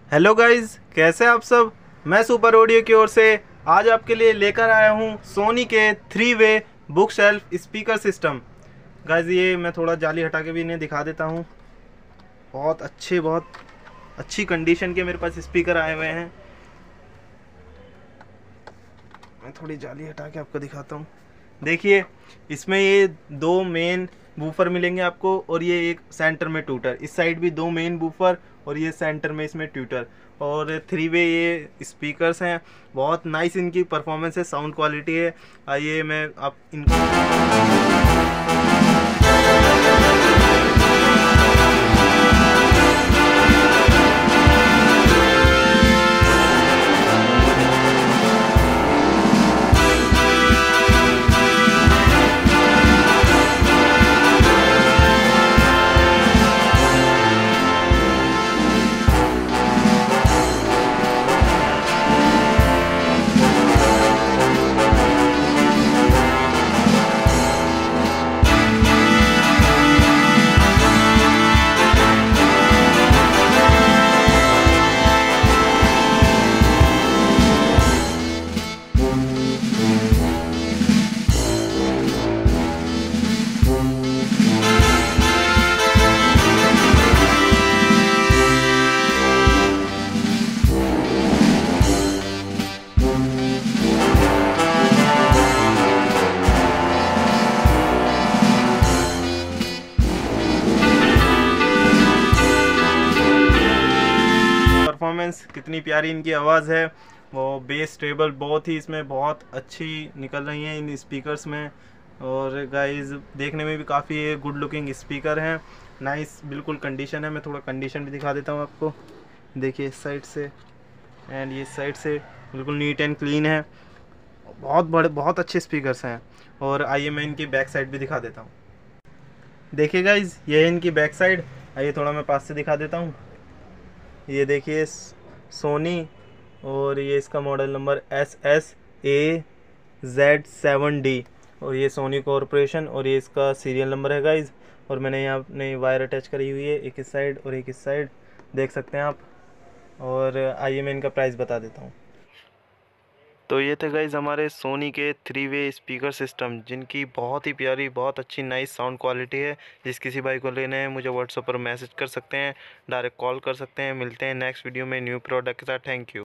Hello guys, कैसे आप सब। मैं सुपर ऑडियो की ओर से आज आपके लिए लेकर आया हूँ सोनी के 3 way book shelf speaker system. Guys ये मैं थोड़ा जाली हटा के भी इन्हें दिखा देता हूँ। बहुत अच्छी कंडीशन के मेरे पास स्पीकर आए हुए हैं। मैं थोड़ी जाली हटा के आपको दिखाता हूँ। देखिए, इसमें ये दो मेन बूफर मिलेंगे आपको और ये एक सेंटर में ट्यूटर। इस साइड भी दो मेन बूफर और ये सेंटर में इसमें ट्यूटर और 3 वे ये स्पीकर्स हैं। बहुत नाइस इनकी परफॉर्मेंस है, साउंड क्वालिटी है। आइए मैं आप इनको परफॉर्मेंस कितनी प्यारी इनकी आवाज़ है। वो बेस ट्रेबल बहुत ही इसमें बहुत अच्छी निकल रही हैं इन स्पीकर्स में। और गाइस देखने में भी काफ़ी गुड लुकिंग स्पीकर हैं। नाइस बिल्कुल कंडीशन है। मैं थोड़ा कंडीशन भी दिखा देता हूँ आपको। देखिए इस साइड से एंड ये साइड से बिल्कुल नीट एंड क्लीन है। बहुत अच्छे स्पीकर्स हैं। और आइए मैं इनकी बैक साइड भी दिखा देता हूँ। देखिए गाइस, ये है इनकी बैक साइड। आइए थोड़ा मैं पास से दिखा देता हूँ। ये देखिए सोनी और ये इसका मॉडल नंबर SS AZ7D और ये सोनी कॉरपोरेशन और ये इसका सीरियल नंबर है गाइज। और मैंने यहाँ अपनी वायर अटैच करी हुई है, एक इस साइड और एक इस साइड, देख सकते हैं आप। और आइए मैं इनका प्राइस बता देता हूँ। तो ये थे गाइज हमारे सोनी के 3 वे स्पीकर सिस्टम, जिनकी बहुत ही प्यारी बहुत अच्छी नाइस साउंड क्वालिटी है। जिस किसी भाई को लेने हैं मुझे व्हाट्सएप पर मैसेज कर सकते हैं, डायरेक्ट कॉल कर सकते हैं। मिलते हैं नेक्स्ट वीडियो में न्यू प्रोडक्ट के साथ। Thank you.